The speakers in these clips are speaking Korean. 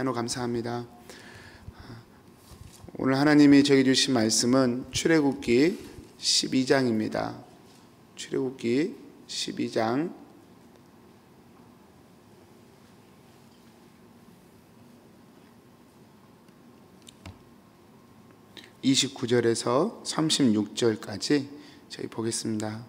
피아노 감사합니다. 오늘 하나님이 저에게 주신 말씀은 출애굽기 12장입니다. 출애굽기 12장 29절에서 36절까지 저희 보겠습니다.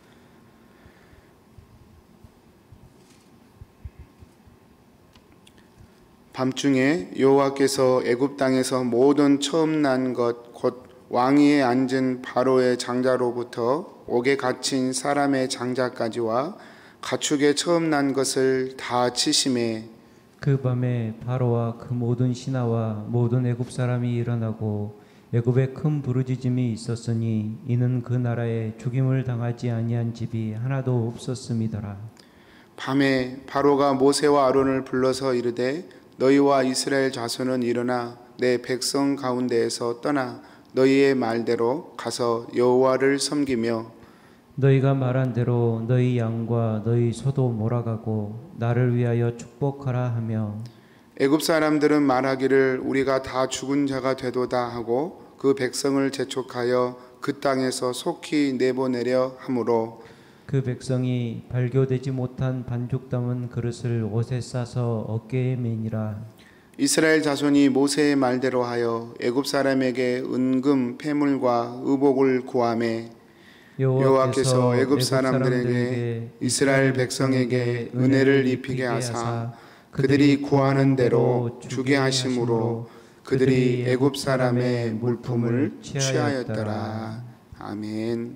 밤중에 여호와께서 애굽 땅에서 모든 처음 난 것 곧 왕위에 앉은 바로의 장자로부터 옥에 갇힌 사람의 장자까지와 가축의 처음 난 것을 다 치심에 그 밤에 바로와 그 모든 신하와 모든 애굽 사람이 일어나고 애굽에 큰 부르짖음이 있었으니 이는 그 나라에 죽임을 당하지 아니한 집이 하나도 없었음이더라. 밤에 바로가 모세와 아론을 불러서 이르되 너희와 이스라엘 자손은 일어나 내 백성 가운데에서 떠나 너희의 말대로 가서 여호와를 섬기며 너희가 말한 대로 너희 양과 너희 소도 몰아가고 나를 위하여 축복하라 하며 애굽 사람들은 말하기를 우리가 다 죽은 자가 되도다 하고 그 백성을 재촉하여 그 땅에서 속히 내보내려 하므로 그 백성이 발교되지 못한 반죽 담은 그릇을 옷에 싸서 어깨에 매니라. 이스라엘 자손이 모세의 말대로 하여 애굽 사람에게 은금 패물과 의복을 구하매 여호와께서 애굽 사람들에게 이스라엘 백성에게 은혜를 입히게 하사 그들이 구하는 대로 주게 하심으로 그들이 애굽 사람의 물품을 취하였더라. 아멘.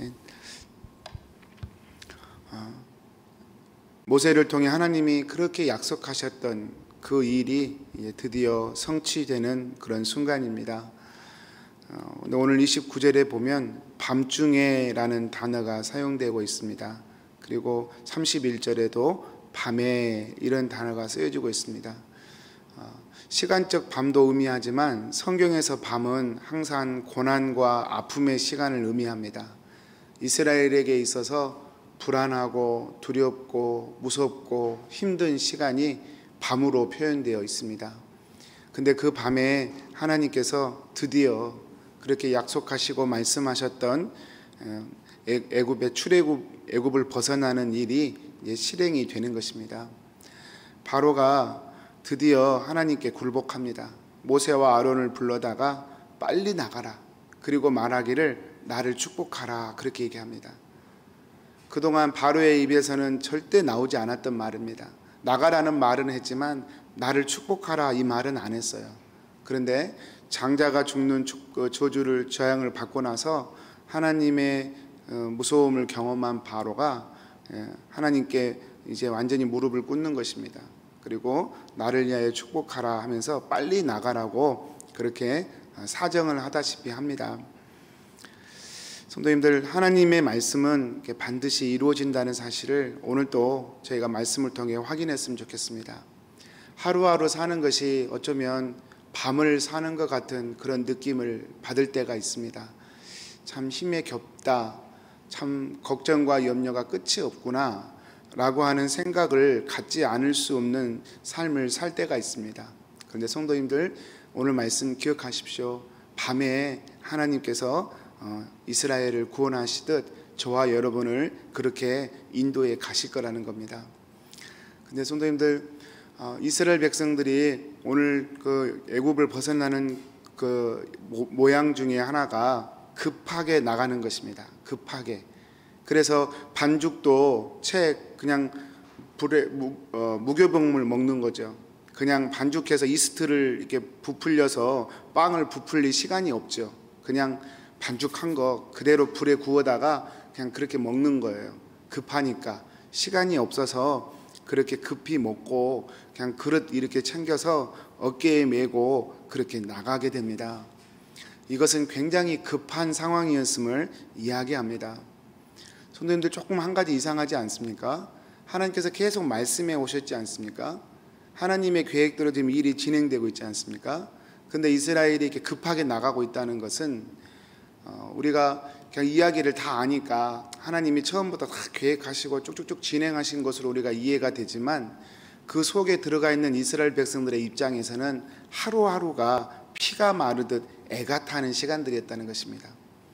모세를 통해 하나님이 그렇게 약속하셨던 그 일이 드디어 성취되는 그런 순간입니다. 오늘 29절에 보면 밤중에라는 단어가 사용되고 있습니다. 그리고 31절에도 밤에 이런 단어가 쓰여지고 있습니다. 시간적 밤도 의미하지만 성경에서 밤은 항상 고난과 아픔의 시간을 의미합니다. 이스라엘에게 있어서 불안하고 두렵고 무섭고 힘든 시간이 밤으로 표현되어 있습니다. 근데 그 밤에 하나님께서 드디어 그렇게 약속하시고 말씀하셨던 애굽의 애굽을 벗어나는 일이 실행이 되는 것입니다. 바로가 드디어 하나님께 굴복합니다. 모세와 아론을 불러다가 빨리 나가라. 그리고 말하기를 나를 축복하라. 그렇게 얘기합니다. 그동안 바로의 입에서는 절대 나오지 않았던 말입니다. 나가라는 말은 했지만 나를 축복하라 이 말은 안 했어요. 그런데 장자가 죽는 저주를 재앙을 받고 나서 하나님의 무서움을 경험한 바로가 하나님께 이제 완전히 무릎을 꿇는 것입니다. 그리고 나를 위하여 축복하라 하면서 빨리 나가라고 그렇게 사정을 하다시피 합니다. 성도님들, 하나님의 말씀은 반드시 이루어진다는 사실을 오늘 또 저희가 말씀을 통해 확인했으면 좋겠습니다. 하루하루 사는 것이 어쩌면 밤을 사는 것 같은 그런 느낌을 받을 때가 있습니다. 참 힘에 겹다, 참 걱정과 염려가 끝이 없구나 라고 하는 생각을 갖지 않을 수 없는 삶을 살 때가 있습니다. 그런데 성도님들, 오늘 말씀 기억하십시오. 밤에 하나님께서 이스라엘을 구원하시듯 저와 여러분을 그렇게 인도에 가실 거라는 겁니다. 근데 성도님들, 이스라엘 백성들이 오늘 그 애굽을 벗어나는 그 모양 중에 하나가 급하게 나가는 것입니다. 급하게. 그래서 반죽도 그냥 불에 무교병물 먹는 거죠. 그냥 반죽해서 이스트를 이렇게 부풀려서 빵을 부풀릴 시간이 없죠. 그냥 반죽한 거 그대로 불에 구워다가 그냥 그렇게 먹는 거예요. 급하니까 시간이 없어서 그렇게 급히 먹고 그냥 그릇 이렇게 챙겨서 어깨에 메고 그렇게 나가게 됩니다. 이것은 굉장히 급한 상황이었음을 이야기합니다. 성도님들, 조금 한 가지 이상하지 않습니까? 하나님께서 계속 말씀해 오셨지 않습니까? 하나님의 계획대로 지금 일이 진행되고 있지 않습니까? 근데 이스라엘이 이렇게 급하게 나가고 있다는 것은 우리가 그냥 이야기를 다 아니까 하나님이 처음부터 다 계획하시고 쭉쭉쭉 진행하신 것으로 우리가 이해가 되지만, 그 속에 들어가 있는 이스라엘 백성들의 입장에서는 하루하루가 피가 마르듯 애가 타는 시간들이었다는 것입니다.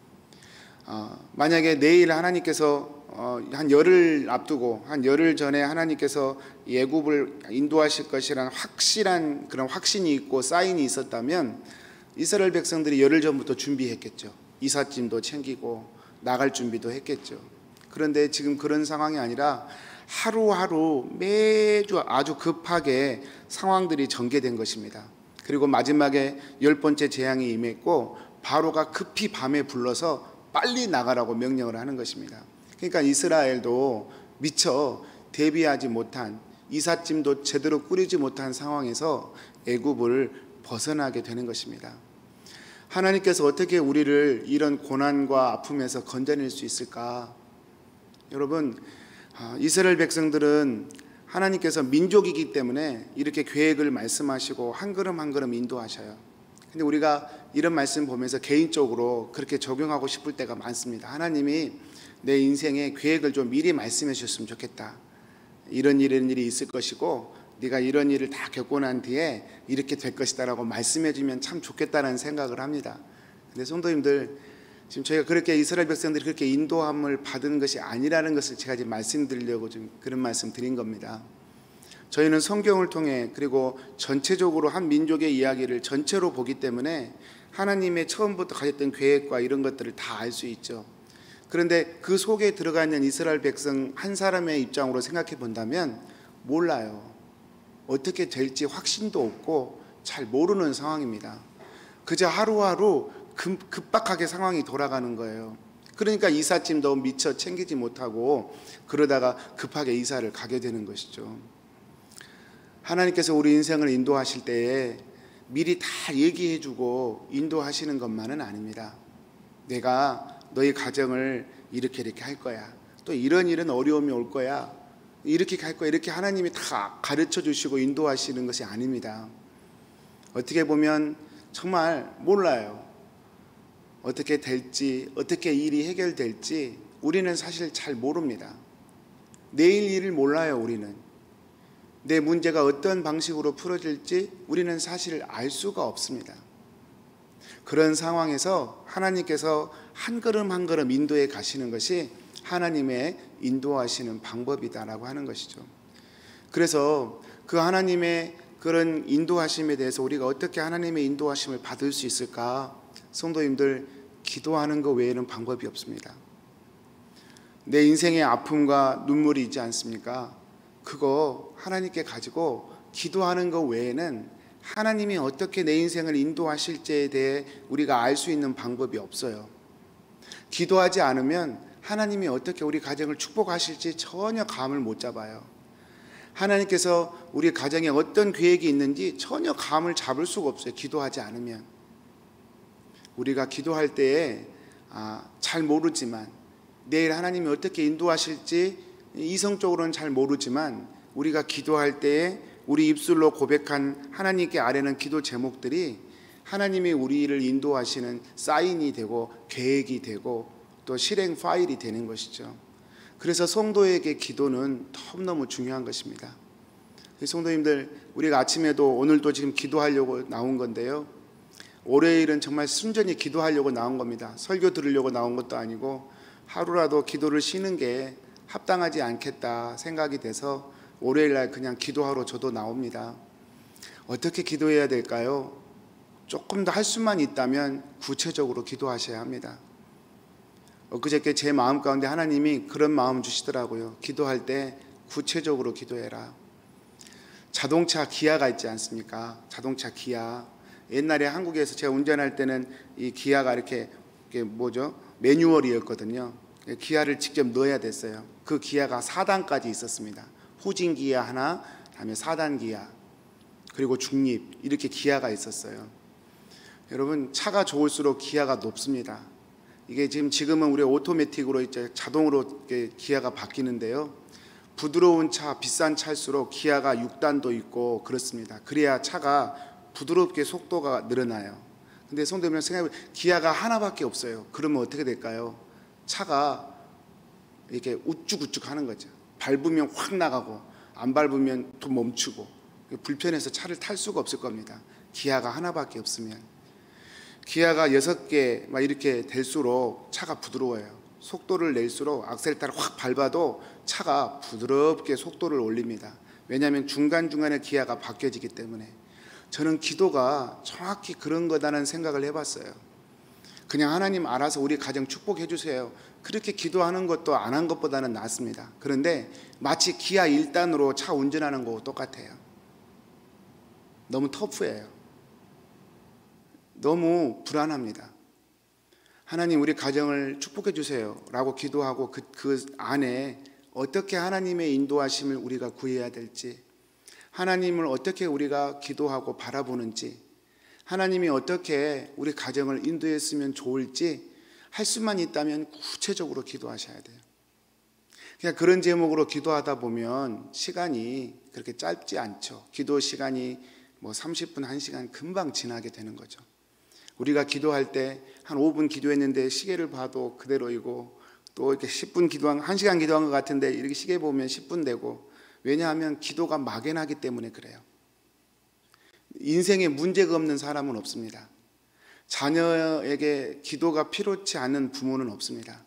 만약에 내일 하나님께서 한 열흘 앞두고 한 열흘 전에 하나님께서 애굽을 인도하실 것이라는 확실한 그런 확신이 있고 사인이 있었다면 이스라엘 백성들이 열흘 전부터 준비했겠죠. 이삿짐도 챙기고 나갈 준비도 했겠죠. 그런데 지금 그런 상황이 아니라 하루하루 매주 아주 급하게 상황들이 전개된 것입니다. 그리고 마지막에 10번째 재앙이 임했고 바로가 급히 밤에 불러서 빨리 나가라고 명령을 하는 것입니다. 그러니까 이스라엘도 미처 대비하지 못한, 이삿짐도 제대로 꾸리지 못한 상황에서 애굽을 벗어나게 되는 것입니다. 하나님께서 어떻게 우리를 이런 고난과 아픔에서 건져낼 수 있을까? 여러분, 이스라엘 백성들은 하나님께서 민족이기 때문에 이렇게 계획을 말씀하시고 한 걸음 한 걸음 인도하셔요. 근데 우리가 이런 말씀 보면서 개인적으로 그렇게 적용하고 싶을 때가 많습니다. 하나님이 내 인생에 계획을 좀 미리 말씀해 주셨으면 좋겠다. 이런 일이 있을 것이고 네가 이런 일을 다 겪고 난 뒤에 이렇게 될 것이다 라고 말씀해 주면 참 좋겠다는 생각을 합니다. 근데 성도님들, 지금 저희가 그렇게 이스라엘 백성들이 그렇게 인도함을 받은 것이 아니라는 것을 제가 지금 말씀드리려고 좀 그런 말씀 드린 겁니다. 저희는 성경을 통해 그리고 전체적으로 한 민족의 이야기를 전체로 보기 때문에 하나님의 처음부터 가졌던 계획과 이런 것들을 다 알 수 있죠. 그런데 그 속에 들어가 있는 이스라엘 백성 한 사람의 입장으로 생각해 본다면 몰라요. 어떻게 될지 확신도 없고 잘 모르는 상황입니다. 그저 하루하루 급박하게 상황이 돌아가는 거예요. 그러니까 이삿짐도 미처 챙기지 못하고 그러다가 급하게 이사를 가게 되는 것이죠. 하나님께서 우리 인생을 인도하실 때에 미리 다 얘기해주고 인도하시는 것만은 아닙니다. 내가 너희 가정을 이렇게 할 거야. 또 이런 일은 어려움이 올 거야. 이렇게 갈 거야. 이렇게 하나님이 다 가르쳐 주시고 인도하시는 것이 아닙니다. 어떻게 보면 정말 몰라요. 어떻게 될지, 어떻게 일이 해결될지 우리는 사실 잘 모릅니다. 내일 일을 몰라요. 우리는 내 문제가 어떤 방식으로 풀어질지 우리는 사실 알 수가 없습니다. 그런 상황에서 하나님께서 한 걸음 한 걸음 인도해 가시는 것이 하나님의 인도하시는 방법이다라고 하는 것이죠. 그래서 그 하나님의 그런 인도하심에 대해서 우리가 어떻게 하나님의 인도하심을 받을 수 있을까? 성도님들, 기도하는 것 외에는 방법이 없습니다. 내 인생의 아픔과 눈물이 있지 않습니까? 그거 하나님께 가지고 기도하는 것 외에는 하나님이 어떻게 내 인생을 인도하실지에 대해 우리가 알 수 있는 방법이 없어요. 기도하지 않으면 하나님이 어떻게 우리 가정을 축복하실지 전혀 감을 못 잡아요. 하나님께서 우리 가정에 어떤 계획이 있는지 전혀 감을 잡을 수가 없어요. 기도하지 않으면. 우리가 기도할 때에 잘 모르지만 내일 하나님이 어떻게 인도하실지 이성적으로는 잘 모르지만 우리가 기도할 때에 우리 입술로 고백한 하나님께 아뢰는 기도 제목들이 하나님이 우리를 인도하시는 사인이 되고 계획이 되고 또 실행 파일이 되는 것이죠. 그래서 성도에게 기도는 너무너무 중요한 것입니다. 성도님들, 우리가 아침에도 오늘도 지금 기도하려고 나온 건데요. 월요일은 정말 순전히 기도하려고 나온 겁니다. 설교 들으려고 나온 것도 아니고 하루라도 기도를 쉬는 게 합당하지 않겠다 생각이 돼서 월요일날 그냥 기도하러 저도 나옵니다. 어떻게 기도해야 될까요? 조금 더 할 수만 있다면 구체적으로 기도하셔야 합니다. 엊그저께 제 마음 가운데 하나님이 그런 마음 주시더라고요. 기도할 때 구체적으로 기도해라. 자동차 기아가 있지 않습니까? 자동차 기아. 옛날에 한국에서 제가 운전할 때는 이 기아가 이렇게 매뉴얼이었거든요. 기아를 직접 넣어야 됐어요. 그 기아가 4단까지 있었습니다. 후진 기아 하나, 다음에 4단 기아, 그리고 중립, 이렇게 기아가 있었어요. 여러분, 차가 좋을수록 기아가 높습니다. 이게 지금은 우리 오토매틱으로 이제 자동으로 기아가 바뀌는데요. 부드러운 차, 비싼 차일수록 기아가 6단도 있고 그렇습니다. 그래야 차가 부드럽게 속도가 늘어나요. 근데 성도님 생각해보면 기아가 하나밖에 없어요. 그러면 어떻게 될까요? 차가 이렇게 우쭉우쭉 하는 거죠. 밟으면 확 나가고 안 밟으면 또 멈추고 불편해서 차를 탈 수가 없을 겁니다. 기아가 하나밖에 없으면. 기아가 6개 막 이렇게 될수록 차가 부드러워요. 속도를 낼수록 악셀을 확 밟아도 차가 부드럽게 속도를 올립니다. 왜냐하면 중간중간에 기아가 바뀌어지기 때문에. 저는 기도가 정확히 그런 거다는 생각을 해봤어요. 그냥 하나님 알아서 우리 가정 축복해 주세요, 그렇게 기도하는 것도 안 한 것보다는 낫습니다. 그런데 마치 기아 1단으로 차 운전하는 거하고 똑같아요. 너무 터프해요. 너무 불안합니다. 하나님 우리 가정을 축복해 주세요 라고 기도하고 그 안에 어떻게 하나님의 인도하심을 우리가 구해야 될지, 하나님을 어떻게 우리가 기도하고 바라보는지, 하나님이 어떻게 우리 가정을 인도했으면 좋을지 할 수만 있다면 구체적으로 기도하셔야 돼요. 그냥 그런 제목으로 기도하다 보면 시간이 그렇게 짧지 않죠. 기도 시간이 30분, 1시간 금방 지나게 되는 거죠. 우리가 기도할 때 한 5분 기도했는데 시계를 봐도 그대로이고, 또 이렇게 10분 기도한 1시간 기도한 것 같은데 이렇게 시계 보면 10분 되고, 왜냐하면 기도가 막연하기 때문에 그래요. 인생에 문제가 없는 사람은 없습니다. 자녀에게 기도가 필요치 않은 부모는 없습니다.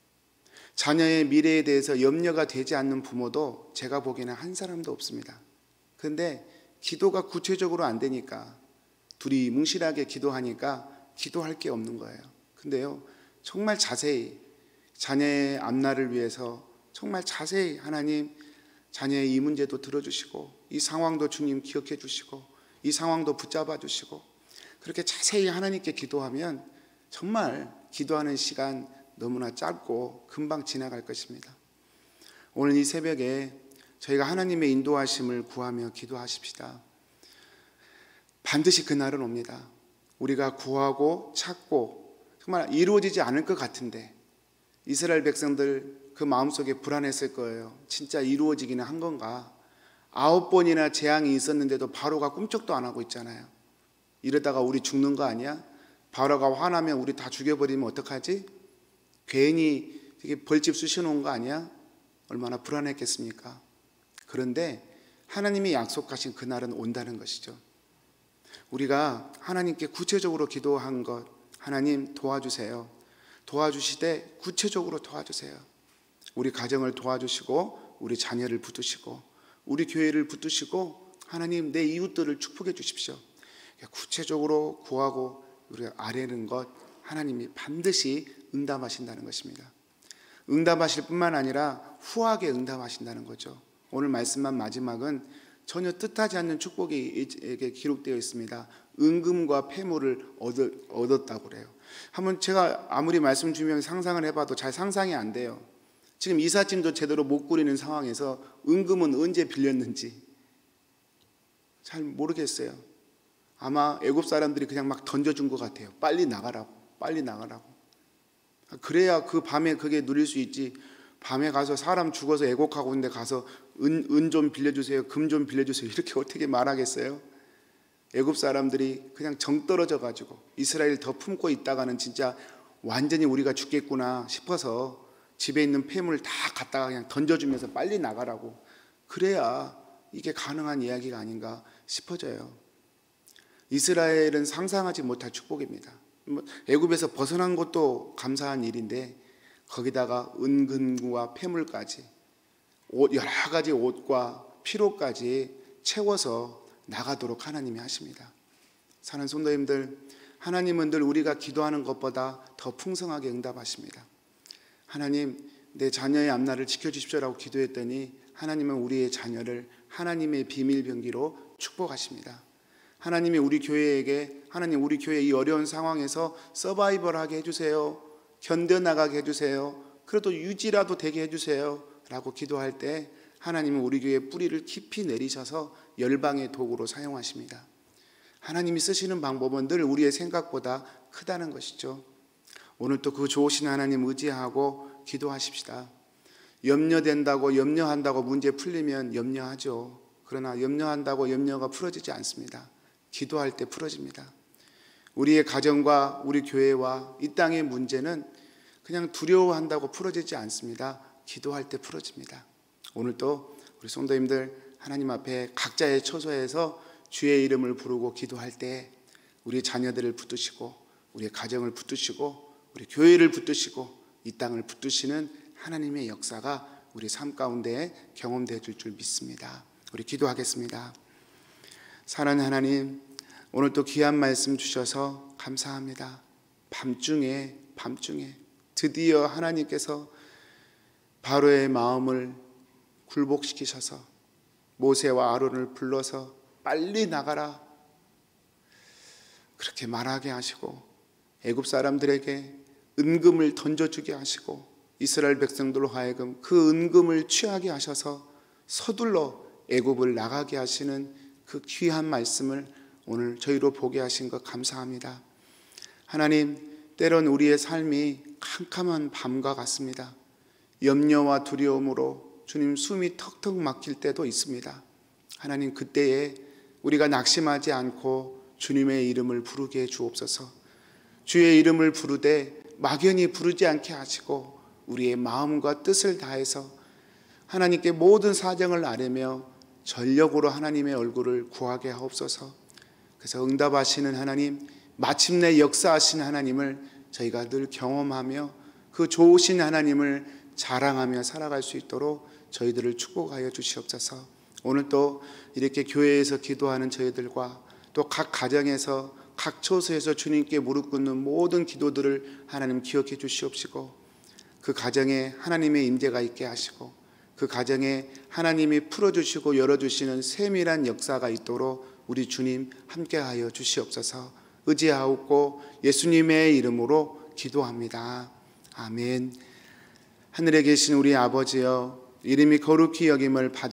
자녀의 미래에 대해서 염려가 되지 않는 부모도 제가 보기에는 한 사람도 없습니다. 그런데 기도가 구체적으로 안 되니까, 둘이 뭉실하게 기도하니까 기도할 게 없는 거예요. 근데요, 정말 자세히 자녀의 앞날을 위해서 정말 자세히 하나님, 자녀의 이 문제도 들어주시고, 이 상황도 주님 기억해 주시고, 이 상황도 붙잡아 주시고, 그렇게 자세히 하나님께 기도하면 정말 기도하는 시간 너무나 짧고 금방 지나갈 것입니다. 오늘 이 새벽에 저희가 하나님의 인도하심을 구하며 기도하십시다. 반드시 그날은 옵니다. 우리가 구하고 찾고 정말 이루어지지 않을 것 같은데, 이스라엘 백성들 그 마음속에 불안했을 거예요. 진짜 이루어지기는 한 건가? 9번이나 재앙이 있었는데도 바로가 꿈쩍도 안 하고 있잖아요. 이러다가 우리 죽는 거 아니야? 바로가 화나면 우리 다 죽여버리면 어떡하지? 괜히 되게 벌집 쑤셔놓은 거 아니야? 얼마나 불안했겠습니까? 그런데 하나님이 약속하신 그날은 온다는 것이죠. 우리가 하나님께 구체적으로 기도한 것, 하나님 도와주세요, 도와주시되 구체적으로 도와주세요. 우리 가정을 도와주시고, 우리 자녀를 붙드시고, 우리 교회를 붙드시고, 하나님 내 이웃들을 축복해 주십시오. 구체적으로 구하고 우리가 아뢰는 것, 하나님이 반드시 응답하신다는 것입니다. 응답하실 뿐만 아니라 후하게 응답하신다는 거죠. 오늘 말씀만 마지막은 전혀 뜻하지 않는 축복이 기록되어 있습니다. 은금과 폐물을 얻었다고 그래요. 한번 제가 아무리 말씀 주면 상상을 해봐도 잘 상상이 안 돼요. 지금 이삿짐도 제대로 못 꾸리는 상황에서 은금은 언제 빌렸는지 잘 모르겠어요. 아마 애굽 사람들이 그냥 막 던져준 것 같아요. 빨리 나가라고, 빨리 나가라고. 그래야 그 밤에 그게 누릴 수 있지. 밤에 가서 사람 죽어서 애곡하고 있는데 가서 은 좀 빌려주세요, 금 좀 빌려주세요, 이렇게 어떻게 말하겠어요? 애굽 사람들이 그냥 정 떨어져 가지고 이스라엘 더 품고 있다가는 진짜 완전히 우리가 죽겠구나 싶어서 집에 있는 폐물을 다 갖다가 그냥 던져주면서 빨리 나가라고, 그래야 이게 가능한 이야기가 아닌가 싶어져요. 이스라엘은 상상하지 못할 축복입니다. 애굽에서 벗어난 것도 감사한 일인데 거기다가 은근과 폐물까지, 여러 가지 옷과 피로까지 채워서 나가도록 하나님이 하십니다. 사는 성도님들, 하나님은 늘 우리가 기도하는 것보다 더 풍성하게 응답하십니다. 하나님 내 자녀의 앞날을 지켜주십시오라고 기도했더니 하나님은 우리의 자녀를 하나님의 비밀 병기로 축복하십니다. 하나님이 우리 교회에게, 하나님 우리 교회 이 어려운 상황에서 서바이벌하게 해주세요, 견뎌나가게 해주세요, 그래도 유지라도 되게 해주세요 라고 기도할 때 하나님은 우리 교회의 뿌리를 깊이 내리셔서 열방의 도구로 사용하십니다. 하나님이 쓰시는 방법은 늘 우리의 생각보다 크다는 것이죠. 오늘 또 그 좋으신 하나님 의지하고 기도하십시다. 염려된다고, 염려한다고 문제 풀리면 염려하죠. 그러나 염려한다고 염려가 풀어지지 않습니다. 기도할 때 풀어집니다. 우리의 가정과 우리 교회와 이 땅의 문제는 그냥 두려워한다고 풀어지지 않습니다. 기도할 때 풀어집니다. 오늘 또 우리 성도님들 하나님 앞에 각자의 처소에서 주의 이름을 부르고 기도할 때 우리 자녀들을 붙드시고 우리의 가정을 붙드시고 우리 교회를 붙드시고 이 땅을 붙드시는 하나님의 역사가 우리 삶 가운데 경험되어 줄 믿습니다. 우리 기도하겠습니다. 사랑하는 하나님, 오늘 또 귀한 말씀 주셔서 감사합니다. 밤중에 드디어 하나님께서 바로의 마음을 굴복시키셔서 모세와 아론을 불러서 빨리 나가라 그렇게 말하게 하시고 애굽 사람들에게 은금을 던져주게 하시고 이스라엘 백성들로 하여금 그 은금을 취하게 하셔서 서둘러 애굽을 나가게 하시는 그 귀한 말씀을 오늘 저희로 보게 하신 것 감사합니다. 하나님, 때론 우리의 삶이 캄캄한 밤과 같습니다. 염려와 두려움으로 주님 숨이 턱턱 막힐 때도 있습니다. 하나님, 그때에 우리가 낙심하지 않고 주님의 이름을 부르게 해 주옵소서. 주의 이름을 부르되 막연히 부르지 않게 하시고 우리의 마음과 뜻을 다해서 하나님께 모든 사정을 아뢰며 전력으로 하나님의 얼굴을 구하게 하옵소서. 그래서 응답하시는 하나님, 마침내 역사하신 하나님을 저희가 늘 경험하며 그 좋으신 하나님을 자랑하며 살아갈 수 있도록 저희들을 축복하여 주시옵소서. 오늘 또 이렇게 교회에서 기도하는 저희들과 또 각 가정에서 각 처소에서 주님께 무릎 꿇는 모든 기도들을 하나님 기억해 주시옵시고 그 가정에 하나님의 임재가 있게 하시고 그 가정에 하나님이 풀어주시고 열어주시는 세밀한 역사가 있도록 우리 주님 함께하여 주시옵소서. 의지하옵고 예수님의 이름으로 기도합니다. 아멘. 하늘에 계신 우리 아버지여, 이름이 거룩히 여김을 받으시옵소서.